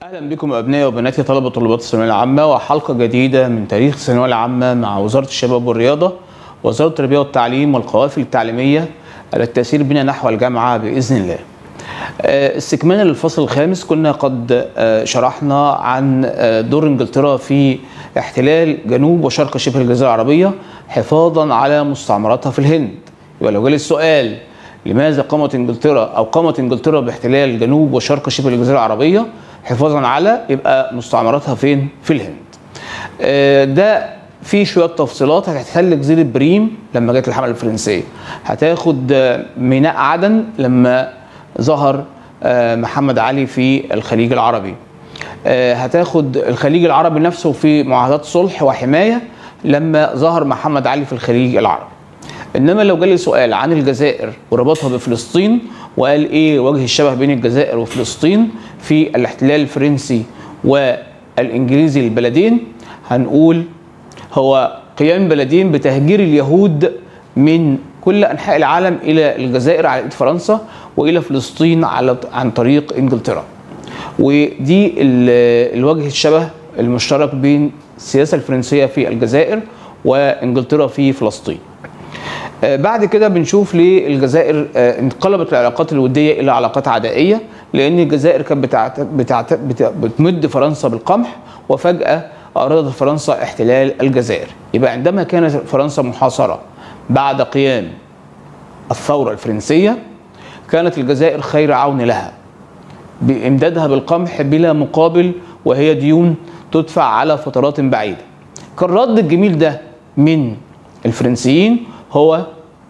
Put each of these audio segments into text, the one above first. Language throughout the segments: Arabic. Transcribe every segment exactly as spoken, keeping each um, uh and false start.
أهلا بكم أبنائي وبناتي طلبة وطالبات الثانوية العامة وحلقة جديدة من تاريخ الثانوية العامة مع وزارة الشباب والرياضة ووزارة التربية والتعليم والقوافل التعليمية على التسير بنا نحو الجامعة بإذن الله. استكمالا للفصل الخامس كنا قد شرحنا عن دور إنجلترا في احتلال جنوب وشرق شبه الجزيرة العربية حفاظا على مستعمراتها في الهند. يبقى لو جالي السؤال لماذا قامت إنجلترا أو قامت إنجلترا باحتلال جنوب وشرق شبه الجزيرة العربية حفاظا على يبقى مستعمراتها فين؟ في الهند. ده في شويه تفصيلات. هتحتل جزيره بريم لما جت الحمله الفرنسيه، هتاخد ميناء عدن لما ظهر محمد علي في الخليج العربي، هتاخد الخليج العربي نفسه في معاهدات صلح وحمايه لما ظهر محمد علي في الخليج العربي. انما لو جالي سؤال عن الجزائر وربطها بفلسطين وقال ايه وجه الشبه بين الجزائر وفلسطين في الاحتلال الفرنسي والانجليزي للبلدين، هنقول هو قيام بلدين بتهجير اليهود من كل انحاء العالم الى الجزائر على ايد فرنسا والى فلسطين على عن طريق انجلترا. ودي الوجه الشبه المشترك بين السياسه الفرنسيه في الجزائر وانجلترا في فلسطين. بعد كده بنشوف ليه الجزائر انقلبت العلاقات الوديه الى علاقات عدائيه، لان الجزائر كانت بتعت... بتعت... بت... بتمد فرنسا بالقمح وفجاه ارادت فرنسا احتلال الجزائر. يبقى عندما كانت فرنسا محاصره بعد قيام الثوره الفرنسيه كانت الجزائر خير عون لها بامدادها بالقمح بلا مقابل وهي ديون تدفع على فترات بعيده. كان رد الجميل ده من الفرنسيين هو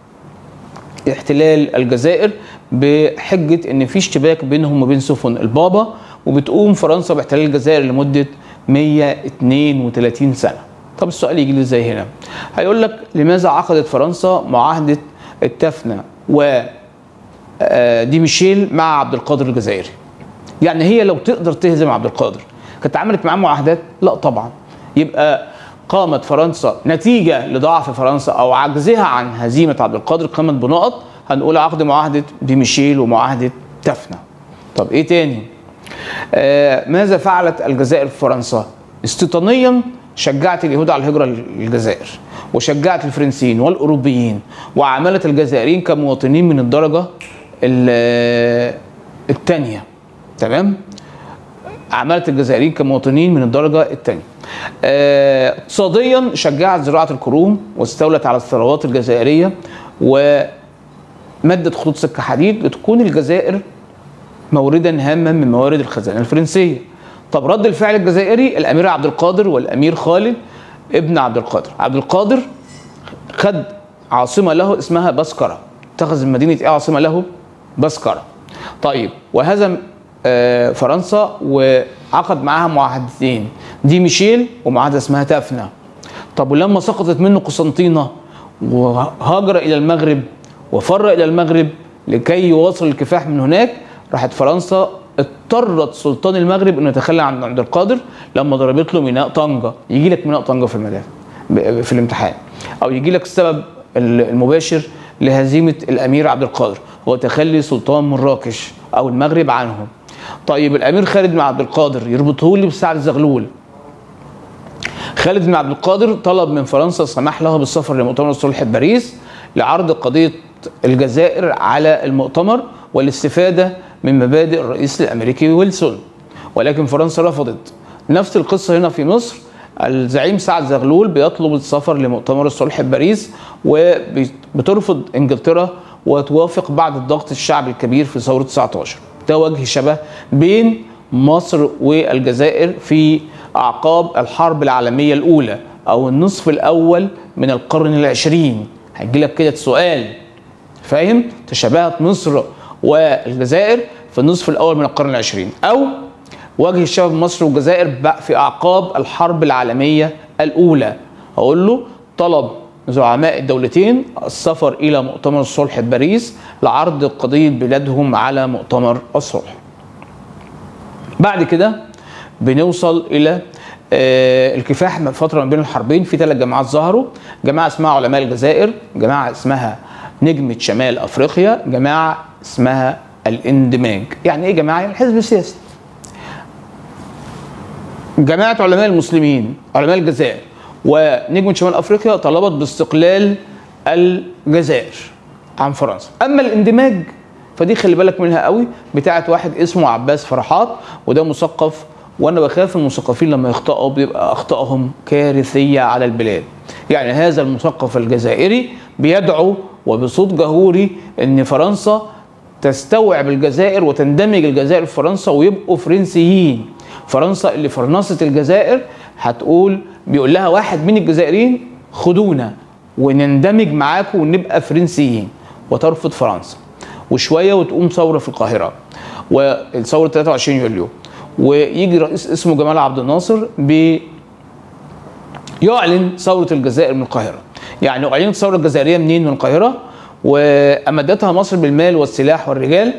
احتلال الجزائر بحجه ان في اشتباك بينهم وبين سفن البابا، وبتقوم فرنسا باحتلال الجزائر لمده مئة واثنين وثلاثين سنه. طب السؤال يجي لي ازاي هنا؟ هيقول لك لماذا عقدت فرنسا معاهده التفنه و دي ميشيل مع عبد القادر الجزائري؟ يعني هي لو تقدر تهزم عبد القادر كانت عملت معاه معاهدات؟ لا طبعا. يبقى قامت فرنسا نتيجه لضعف فرنسا او عجزها عن هزيمه عبد القادر قامت بنقط، هنقول عقد معاهده دي ميشيل ومعاهده تفنه. طب ايه تاني؟ آه ماذا فعلت الجزائر في فرنسا؟ استيطانيا شجعت اليهود على الهجره للجزائر، وشجعت الفرنسيين والاوروبيين، وعاملت الجزائريين كمواطنين من الدرجه الثانيه. تمام؟ عملت الجزائريين كمواطنين من الدرجه الثانيه. آه، اقتصاديا شجعت زراعه الكروم واستولت على الثروات الجزائريه ومدت خطوط سكه حديد لتكون الجزائر موردا هاما من موارد الخزانه الفرنسيه. طب رد الفعل الجزائري الامير عبد القادر والامير خالد ابن عبد القادر. عبد القادر خد عاصمه له اسمها بسكره، اتخذ مدينه ايه عاصمه له؟ بسكره. طيب وهزم آه فرنسا وعقد معاها معاهدتين، دي ميشيل ومعاهده اسمها تافنه. طب ولما سقطت منه قسنطينه وهاجر الى المغرب وفر الى المغرب لكي يواصل الكفاح من هناك، راحت فرنسا اضطرت سلطان المغرب انه يتخلى عن عبد القادر لما ضربت له ميناء طنجه. يجي لك ميناء طنجه في المدافع في الامتحان، او يجي لك السبب المباشر لهزيمه الامير عبد القادر هو تخلي سلطان مراكش او المغرب عنهم. طيب الامير خالد بن عبد القادر يربطه لي بسعد زغلول. خالد بن عبد القادر طلب من فرنسا السماح له بالسفر لمؤتمر الصلح بباريس لعرض قضيه الجزائر على المؤتمر والاستفاده من مبادئ الرئيس الامريكي ويلسون، ولكن فرنسا رفضت. نفس القصه هنا في مصر، الزعيم سعد زغلول بيطلب السفر لمؤتمر الصلح بباريس وبترفض انجلترا وتوافق بعد الضغط الشعبي الكبير في ثوره تسعة عشر. ده وجه شبه بين مصر والجزائر في اعقاب الحرب العالميه الاولى او النصف الاول من القرن العشرين. هيجي لك كده سؤال، فاهم؟ تشابهت مصر والجزائر في النصف الاول من القرن العشرين، او وجه الشبه مصر والجزائر في اعقاب الحرب العالميه الاولى. هقول له طلب زعماء الدولتين السفر الى مؤتمر الصلح بباريس لعرض قضيه بلادهم على مؤتمر الصلح. بعد كده بنوصل الى الكفاح فتره ما بين الحربين. في ثلاث جماعات ظهروا، جماعه اسمها علماء الجزائر، جماعه اسمها نجمه شمال افريقيا، جماعه اسمها الاندماج. يعني ايه جماعه؟ يعني الحزب السياسي. جماعه علماء المسلمين علماء الجزائر ونجمه شمال افريقيا طلبت باستقلال الجزائر عن فرنسا. اما الاندماج فدي خلي بالك منها قوي، بتاعت واحد اسمه عباس فرحات، وده مثقف، وانا بخاف المثقفين لما يخطئوا بيبقى اخطائهم كارثيه على البلاد. يعني هذا المثقف الجزائري بيدعو وبصوت جهوري ان فرنسا تستوعب الجزائر وتندمج الجزائر في فرنسا ويبقوا فرنسيين. فرنسا اللي فرنست الجزائر هتقول، بيقول لها واحد من الجزائريين خدونا ونندمج معاكم ونبقى فرنسيين، وترفض فرنسا. وشويه وتقوم ثوره في القاهره، وثوره ثلاثة وعشرين يوليو، ويجي رئيس اسمه جمال عبد الناصر بيعلن ثوره الجزائر من القاهره. يعني اعلنت الثوره الجزائريه منين؟ من القاهره، وامدتها مصر بالمال والسلاح والرجال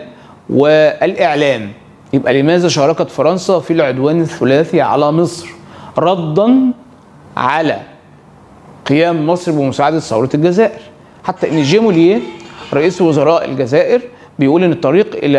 والاعلام. يبقى لماذا شاركت فرنسا في العدوان الثلاثي على مصر؟ ردا على قيام مصر بمساعده ثوره الجزائر. حتى ان جيموليه رئيس وزراء الجزائر بيقول ان الطريق الى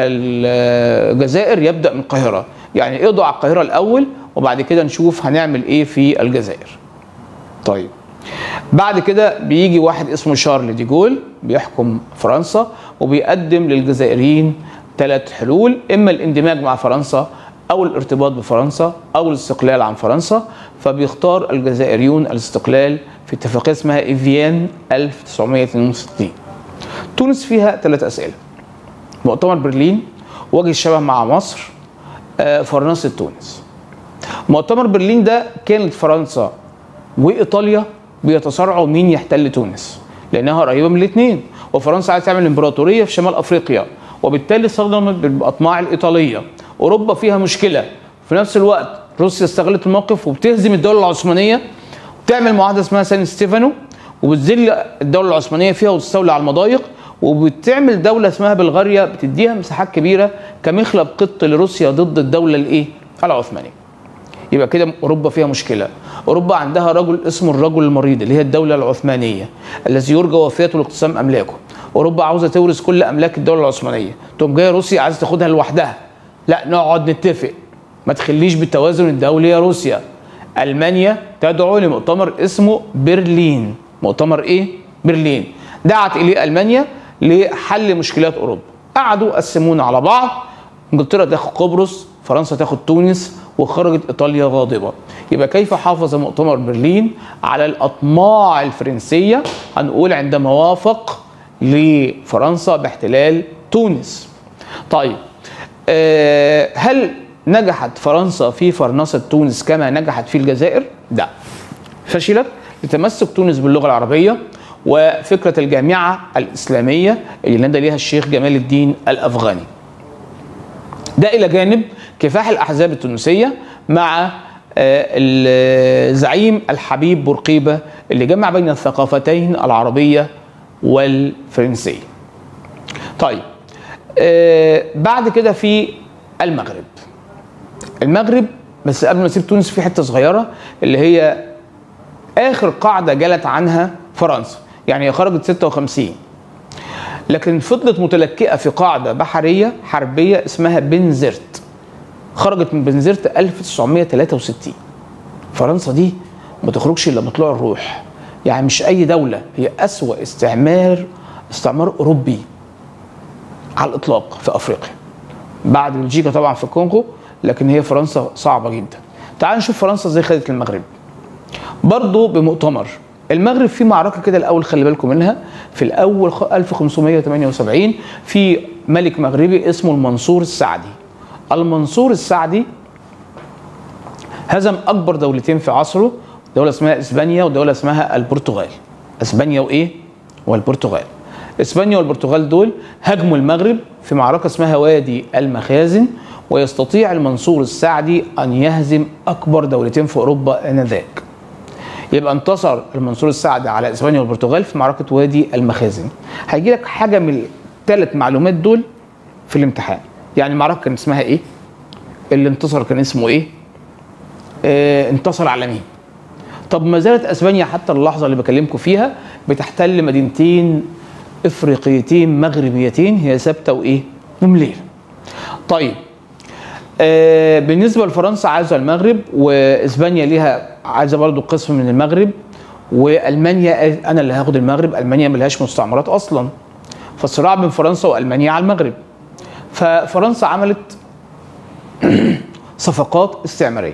الجزائر يبدا من القاهره، يعني اقضوا على القاهره الاول وبعد كده نشوف هنعمل ايه في الجزائر. طيب بعد كده بيجي واحد اسمه شارل دي جول بيحكم فرنسا وبيقدم للجزائريين ثلاث حلول، اما الاندماج مع فرنسا او الارتباط بفرنسا او الاستقلال عن فرنسا. فبيختار الجزائريون الاستقلال في اتفاقيه اسمها ايفيان ألف وتسعمائة واثنين وستين. تونس فيها ثلاث اسئله: مؤتمر برلين، وجه الشبه مع مصر، فرنسا تونس. مؤتمر برلين ده كانت فرنسا وايطاليا بيتصارعوا مين يحتل تونس، لانها قريبه من الاثنين، وفرنسا عايزه تعمل امبراطوريه في شمال افريقيا، وبالتالي صدمت بالاطماع الايطاليه. اوروبا فيها مشكله، في نفس الوقت روسيا استغلت الموقف وبتهزم الدوله العثمانيه، وبتعمل معاهده اسمها سان ستيفانو وبتذل الدوله العثمانيه فيها وتستولي على المضايق، وبتعمل دوله اسمها بلغاريا بتديها مساحات كبيره كمخلب قط لروسيا ضد الدوله الايه؟ العثمانيه. يبقى كده اوروبا فيها مشكله. اوروبا عندها رجل اسمه الرجل المريض اللي هي الدوله العثمانيه الذي يرجى وفاته لاقتسام املاكه. اوروبا عاوزه تورث كل املاك الدوله العثمانيه، تقوم جايه روسيا عايزه تاخدها لوحدها. لا، نقعد نتفق، ما تخليش بالتوازن الدولي يا روسيا. المانيا تدعو لمؤتمر اسمه برلين. مؤتمر ايه؟ برلين. دعت اليه المانيا لحل مشكلات اوروبا. قعدوا قسمونا على بعض، انجلترا تاخد قبرص، فرنسا تاخد تونس، وخرجت ايطاليا غاضبه. يبقى كيف حافظ مؤتمر برلين على الاطماع الفرنسيه؟ هنقول عندما وافق لفرنسا باحتلال تونس. طيب أه هل نجحت فرنسا في فرنسة تونس كما نجحت في الجزائر؟ لا، فشلت لتمسك تونس باللغة العربية وفكرة الجامعة الإسلامية اللي نادى ليها الشيخ جمال الدين الأفغاني. ده إلى جانب كفاح الأحزاب التونسية مع الزعيم الحبيب بورقيبة اللي جمع بين الثقافتين العربية والفرنسية. طيب بعد كده في المغرب. المغرب بس قبل ما نسيب تونس في حته صغيره اللي هي اخر قاعده جلت عنها فرنسا، يعني هي خرجت ستة وخمسين لكن فضلت متلكئه في قاعده بحريه حربيه اسمها بنزرت. خرجت من بنزرت ألف وتسعمائة وثلاثة وستين. فرنسا دي ما تخرجش الا بطلوع الروح، يعني مش اي دوله، هي اسوأ استعمار استعمار اوروبي على الاطلاق في افريقيا بعد بلجيكا طبعا في الكونغو، لكن هي فرنسا صعبه جدا. تعال نشوف فرنسا ازاي خدت المغرب. برضه بمؤتمر المغرب في معركه كده الاول، خلي بالكم منها. في الاول ألف وخمسمائة وثمانية وسبعين في ملك مغربي اسمه المنصور السعدي. المنصور السعدي هزم اكبر دولتين في عصره، دوله اسمها اسبانيا ودوله اسمها البرتغال. اسبانيا وايه؟ والبرتغال. اسبانيا والبرتغال دول هاجموا المغرب في معركه اسمها وادي المخازن، ويستطيع المنصور السعدي ان يهزم اكبر دولتين في اوروبا انذاك. يبقى انتصر المنصور السعدي على اسبانيا والبرتغال في معركه وادي المخازن. هيجي لك حاجه من الثلاث معلومات دول في الامتحان. يعني المعركه كان اسمها ايه؟ اللي انتصر كان اسمه ايه؟ اه انتصر على مين؟ طب ما زالت اسبانيا حتى اللحظه اللي بكلمكم فيها بتحتل مدينتين افريقيتين مغربيتين، هي سبته وايه؟ ومليل. طيب آه بالنسبه لفرنسا عايزه المغرب، واسبانيا ليها عايزه برضو قسم من المغرب، والمانيا انا اللي هاخد المغرب. المانيا ملهاش مستعمرات اصلا، فالصراع بين فرنسا والمانيا على المغرب. ففرنسا عملت صفقات استعماريه،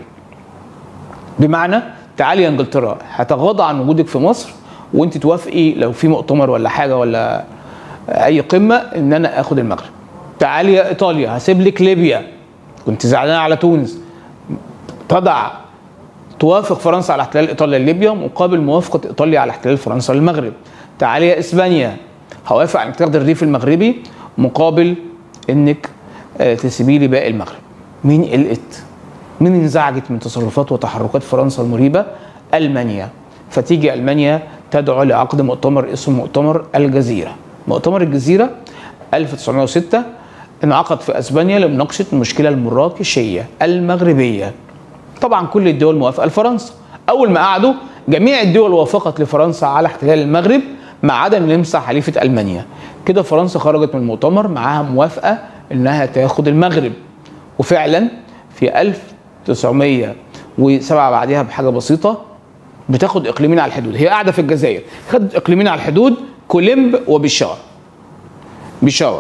بمعنى تعالي يا انجلترا هتغاضى عن وجودك في مصر، وانت توافقي لو في مؤتمر ولا حاجه ولا اي قمه ان انا اخد المغرب. تعالي يا ايطاليا هسيب لك ليبيا، كنت زعلانه على تونس، تضع توافق فرنسا على احتلال ايطاليا لليبيا مقابل موافقه ايطاليا على احتلال فرنسا للمغرب. تعالي يا اسبانيا هوافق على انك تاخدي الريف المغربي مقابل انك تسيبي لي باقي المغرب. مين قلقت؟ مين انزعجت من تصرفات وتحركات فرنسا المريبه؟ المانيا. فتيجي المانيا تدعو لعقد مؤتمر اسمه مؤتمر الجزيره. مؤتمر الجزيره ألف وتسعمائة وستة انعقد في اسبانيا لمناقشه المشكله المراكشيه المغربيه. طبعا كل الدول موافقه لفرنسا. اول ما قعدوا جميع الدول وافقت لفرنسا على احتلال المغرب ما عدا النمسا حليفه المانيا. كده فرنسا خرجت من المؤتمر معاها موافقه انها تاخد المغرب. وفعلا في ألف وتسعمائة وسبعة بعدها بحاجه بسيطه بتاخد اقليمين على الحدود. هي قاعده في الجزائر، خدت اقليمين على الحدود، كوليمب وبيشاور. بيشاور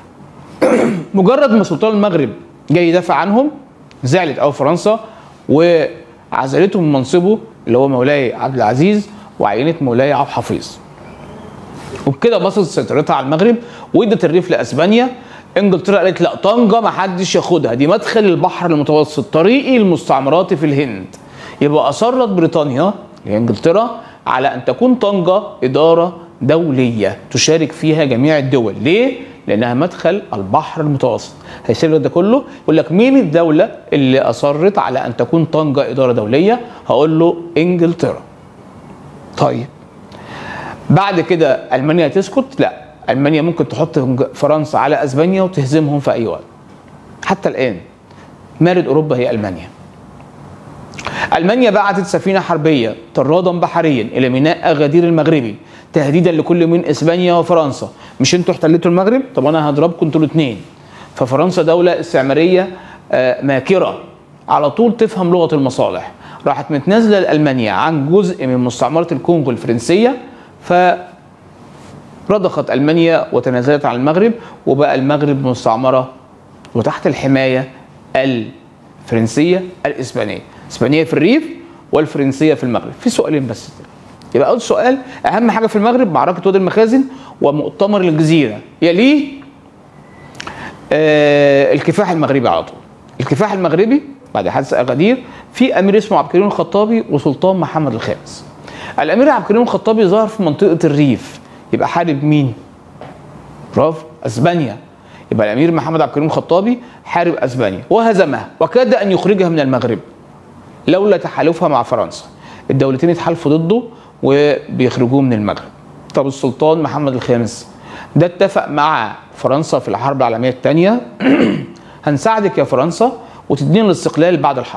مجرد ما سلطان المغرب جاي يدافع عنهم زعلت قوي فرنسا وعزلته من منصبه اللي هو مولاي عبد العزيز، وعينت مولاي عبد الحفيظ. وبكده بسطت سيطرتها على المغرب وادت الريف لاسبانيا. انجلترا قالت لا، طنجه ما حدش ياخدها، دي مدخل البحر المتوسط، طريقي المستعمرات في الهند. يبقى اصرت بريطانيا لانجلترا على ان تكون طنجه اداره دوليه تشارك فيها جميع الدول. ليه؟ لانها مدخل البحر المتوسط. هيصير ده كله يقول لك مين الدوله اللي اصرت على ان تكون طنجه اداره دوليه؟ هقول له انجلترا. طيب بعد كده المانيا تسكت؟ لا، المانيا ممكن تحط فرنسا على اسبانيا وتهزمهم في اي وقت. حتى الان مارد اوروبا هي المانيا. المانيا بعتت سفينه حربيه طرادا بحريا الى ميناء اغادير المغربي تهديدا لكل من اسبانيا وفرنسا. مش انتوا احتلتوا المغرب؟ طب انا هضربكم انتوا الاثنين. ففرنسا دوله استعماريه ماكره على طول تفهم لغه المصالح، راحت متنازله لالمانيا عن جزء من مستعمره الكونغو الفرنسيه، فرضخت المانيا وتنازلت عن المغرب، وبقى المغرب مستعمره وتحت الحمايه الفرنسيه الاسبانيه. الاسبانيه في الريف والفرنسيه في المغرب. في سؤالين بس. يبقى اول سؤال، اهم حاجه في المغرب معركه وادي المخازن ومؤتمر الجزيره، يليه آه الكفاح المغربي على طول. الكفاح المغربي بعد حادثه اغادير في امير اسمه عبد الكريم الخطابي وسلطان محمد الخامس. الامير عبد الكريم الخطابي ظهر في منطقه الريف، يبقى حارب مين؟ برافو، اسبانيا. يبقى الامير محمد عبد الكريم الخطابي حارب اسبانيا وهزمها وكاد ان يخرجها من المغرب لولا تحالفها مع فرنسا. الدولتين اتحالفوا ضده وبيخرجوه من المغرب. طب السلطان محمد الخامس ده اتفق مع فرنسا في الحرب العالميه الثانيه هنساعدك يا فرنسا وتدينا الاستقلال بعد الحرب.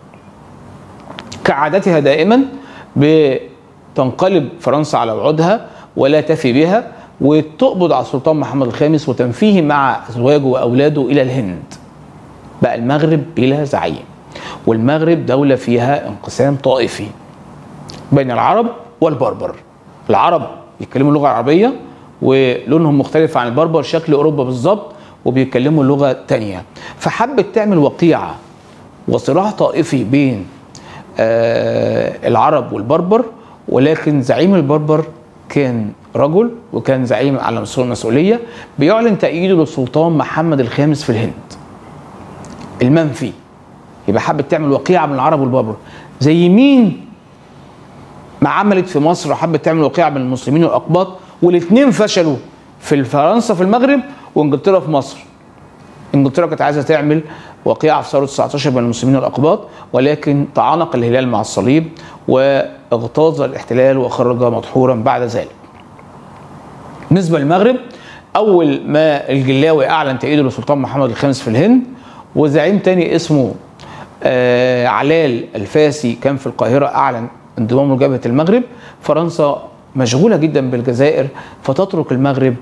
كعادتها دائما بتنقلب فرنسا على وعودها ولا تفي بها، وتقبض على السلطان محمد الخامس وتنفيه مع ازواجه واولاده الى الهند. بقى المغرب بلا زعيم، والمغرب دوله فيها انقسام طائفي بين العرب والبربر. العرب يتكلموا اللغه العربيه ولونهم مختلف عن البربر، شكل اوروبا بالظبط، وبيتكلموا لغه ثانيه. فحبت تعمل وقيعه وصراع طائفي بين آه العرب والبربر، ولكن زعيم البربر كان رجل وكان زعيم على مستوى المسؤوليه، بيعلن تأييده للسلطان محمد الخامس في الهند المنفي. يبقى حبت تعمل وقيعه من العرب والبربر، زي مين ما عملت في مصر وحبت تعمل وقيعه بين المسلمين والاقباط، والاثنين فشلوا، في فرنسا في المغرب وانجلترا في مصر. انجلترا كانت عايزه تعمل وقيعه في ثوره تسعة عشر بين المسلمين والاقباط، ولكن تعانق الهلال مع الصليب واغتاظ الاحتلال وخرج مدحورا بعد ذلك. بالنسبه للمغرب، اول ما الجلاوي اعلن تأييده للسلطان محمد الخامس في الهند، وزعيم تاني اسمه آه علال الفاسي كان في القاهره اعلن انضمامه لجبهه المغرب، فرنسا مشغوله جدا بالجزائر فتترك المغرب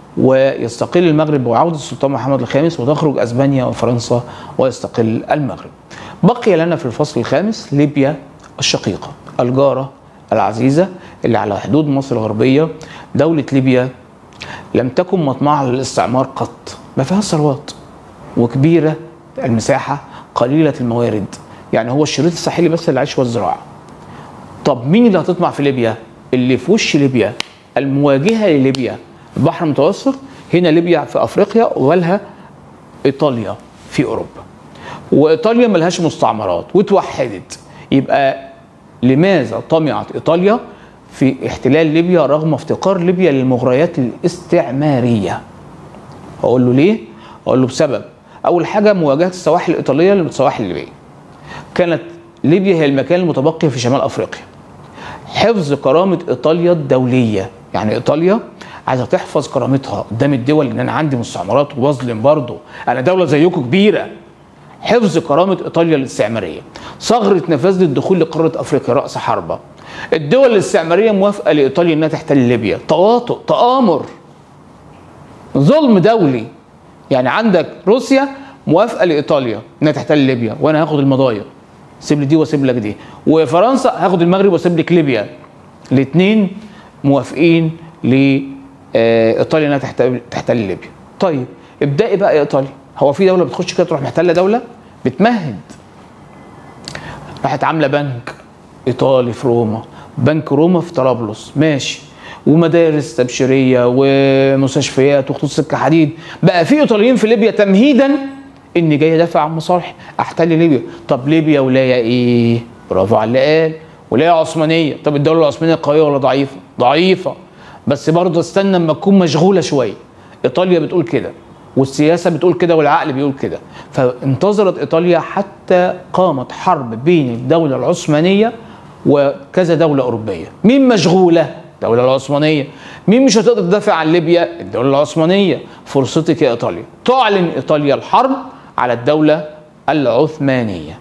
ويستقل المغرب وعودة السلطان محمد الخامس، وتخرج اسبانيا وفرنسا ويستقل المغرب. بقي لنا في الفصل الخامس ليبيا الشقيقة الجارة العزيزة اللي على حدود مصر الغربية. دولة ليبيا لم تكن مطمعا للاستعمار قط، ما فيها ثروات وكبيرة المساحة قليلة الموارد، يعني هو الشريط الساحلي بس اللي عايش والزراعة. طب مين اللي هتطمع في ليبيا؟ اللي في وش ليبيا المواجهة لليبيا البحر المتوسط، هنا ليبيا في افريقيا ولها ايطاليا في اوروبا، وايطاليا ملهاش مستعمرات واتوحدت. يبقى لماذا طمعت ايطاليا في احتلال ليبيا رغم افتقار ليبيا للمغريات الاستعمارية؟ اقول له ليه؟ اقول له بسبب اول حاجة مواجهة السواحل الايطالية للسواحل الليبية. كانت ليبيا هي المكان المتبقي في شمال افريقيا. حفظ كرامة ايطاليا الدولية، يعني ايطاليا عايزه تحفظ كرامتها قدام الدول، ان انا عندي مستعمرات وبظلم برضه، انا دوله زيكم كبيره. حفظ كرامه ايطاليا الاستعماريه، ثغره نفاذ للدخول لقاره افريقيا راس حربه. الدول الاستعماريه موافقه لايطاليا انها تحتل ليبيا، تواطؤ، تآمر، ظلم دولي. يعني عندك روسيا موافقه لايطاليا انها تحتل ليبيا، وانا هاخد المضايق، سيب لي دي واسيب لك دي. وفرنسا هاخد المغرب واسيب لك ليبيا. الاثنين موافقين ل ايطاليا انها تحتل ليبيا. طيب ابدأي بقى يا ايطاليا، هو في دوله بتخش كده تروح محتله دوله؟ بتمهد. راحت عامله بنك ايطالي في روما، بنك روما في طرابلس، ماشي، ومدارس تبشيريه ومستشفيات وخطوط سكه حديد. بقى في ايطاليين في ليبيا تمهيدا اني جاي ادافع عن مصالحي، احتل ليبيا. طب ليبيا ولايه ايه؟ برافو على اللي قال، ولايه عثمانيه. طب الدوله العثمانيه قويه ولا ضعيفه؟ ضعيفه، بس برضه استنى اما تكون مشغوله شويه. ايطاليا بتقول كده، والسياسه بتقول كده، والعقل بيقول كده. فانتظرت ايطاليا حتى قامت حرب بين الدوله العثمانيه وكذا دوله اوروبيه. مين مشغوله؟ الدوله العثمانيه. مين مش هتقدر تدافع عن ليبيا؟ الدوله العثمانيه. فرصتك يا ايطاليا. تعلن ايطاليا الحرب على الدوله العثمانيه.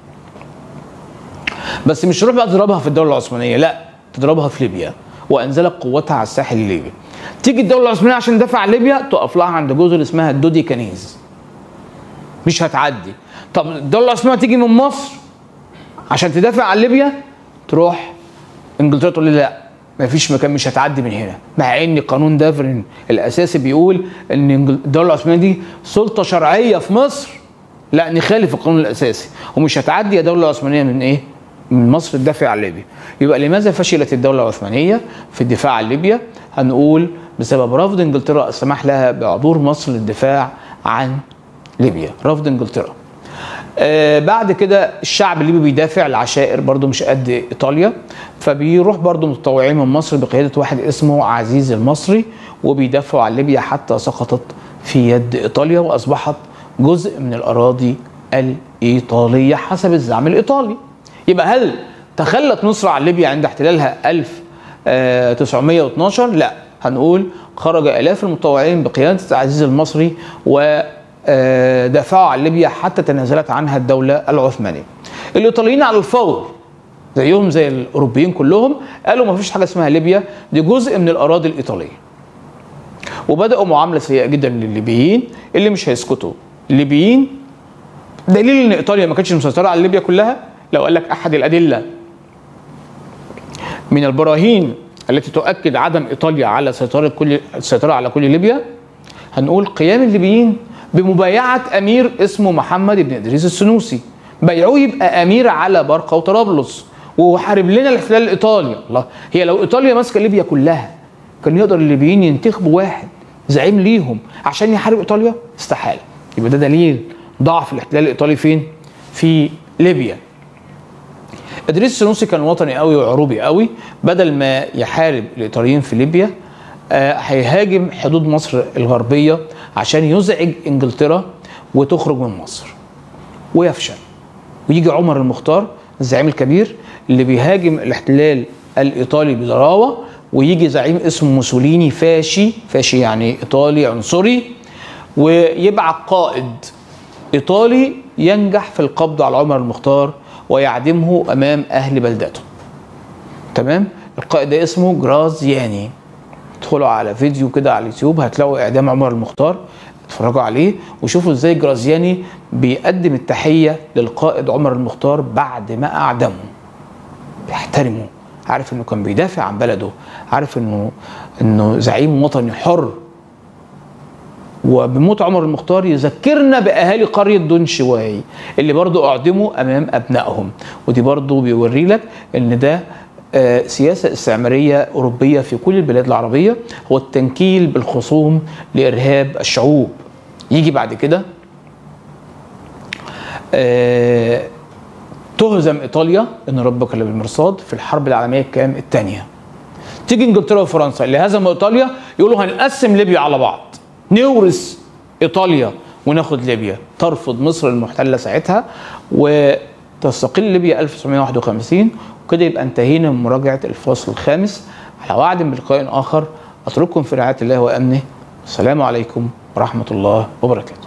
بس مش تروح بقى تضربها في الدوله العثمانيه، لا، تضربها في ليبيا، وانزلت قوتها على الساحل الليبي. تيجي الدوله العثمانيه عشان تدافع عن ليبيا، تقف لها عند جزر اسمها الدودي كنيز، مش هتعدي. طب الدوله العثمانيه تيجي من مصر عشان تدافع عن ليبيا، تروح انجلترا تقول لي لا، مفيش مكان، مش هتعدي من هنا، مع ان قانون دافرين الاساسي بيقول ان الدوله العثمانيه دي سلطه شرعيه في مصر. لا، نخالف القانون الاساسي، ومش هتعدي يا دوله عثمانيه من ايه؟ من مصر تدافع عن ليبيا. يبقى لماذا فشلت الدولة العثمانية في الدفاع عن ليبيا؟ هنقول بسبب رفض انجلترا السماح لها بعبور مصر للدفاع عن ليبيا، رفض انجلترا. آه بعد كده الشعب الليبي بيدافع، العشائر برضو مش قد ايطاليا، فبيروح برضو متطوعين من مصر بقيادة واحد اسمه عزيز المصري، وبيدافعوا عن ليبيا حتى سقطت في يد ايطاليا، واصبحت جزء من الاراضي الايطالية حسب الزعم الايطالي. يبقى هل تخلت مصر عن ليبيا عند احتلالها ألف وتسعمائة واثني عشر؟ لا، هنقول خرج آلاف المتطوعين بقيادة عزيز المصري ودافعوا عن ليبيا حتى تنازلت عنها الدولة العثمانية. الإيطاليين على الفور زيهم زي الأوروبيين كلهم قالوا ما فيش حاجة اسمها ليبيا، دي جزء من الأراضي الإيطالية، وبدأوا معاملة سيئة جدا للليبيين اللي مش هيسكتوا. الليبيين دليل ان ايطاليا ما كانتش مسيطرة على ليبيا كلها، لو قال لك احد الادله من البراهين التي تؤكد عدم ايطاليا على سيطره كل السيطره على كل ليبيا، هنقول قيام الليبيين بمبايعه امير اسمه محمد بن ادريس السنوسي، بايعوه يبقى امير على برقه وطرابلس، وحارب لنا الاحتلال الايطالي. الله، هي لو ايطاليا ماسكه ليبيا كلها كان يقدر الليبيين ينتخبوا واحد زعيم ليهم عشان يحارب ايطاليا؟ استحاله. يبقى ده دليل ضعف الاحتلال الايطالي فين؟ في ليبيا. ادريس السنوسي كان وطني قوي وعروبي قوي، بدل ما يحارب الايطاليين في ليبيا هيهاجم آه حدود مصر الغربيه عشان يزعج انجلترا وتخرج من مصر ويفشل. ويجي عمر المختار الزعيم الكبير اللي بيهاجم الاحتلال الايطالي بضراوه، ويجي زعيم اسمه موسوليني فاشي، فاشي يعني ايطالي عنصري، ويبعت قائد ايطالي ينجح في القبض على عمر المختار ويعدمه امام اهل بلدته. تمام؟ القائد ده اسمه جرازياني. ادخلوا على فيديو كده على اليوتيوب هتلاقوا اعدام عمر المختار، اتفرجوا عليه وشوفوا ازاي جرازياني بيقدم التحيه للقائد عمر المختار بعد ما اعدمه. بيحترمه، عارف انه كان بيدافع عن بلده، عارف انه انه زعيم وطني حر. وبموت عمر المختار يذكرنا باهالي قريه دون شواي اللي برضو اعدموا امام ابنائهم، ودي برضو بيوري لك ان ده آه سياسه استعماريه اوروبيه في كل البلاد العربيه، هو التنكيل بالخصوم لارهاب الشعوب. يجي بعد كده آه تهزم ايطاليا ان ربك للمرصاد في الحرب العالميه الكام الثانيه. تيجي انجلترا وفرنسا اللي هزموا ايطاليا يقولوا هنقسم ليبيا على بعض، نورث ايطاليا وناخد ليبيا. ترفض مصر المحتله ساعتها وتستقل ليبيا ألف وتسعمائة وواحد وخمسين. وكده يبقى انتهينا من مراجعه الفصل الخامس. على وعد بلقاء اخر اترككم في رعايه الله وامنه. السلام عليكم ورحمه الله وبركاته.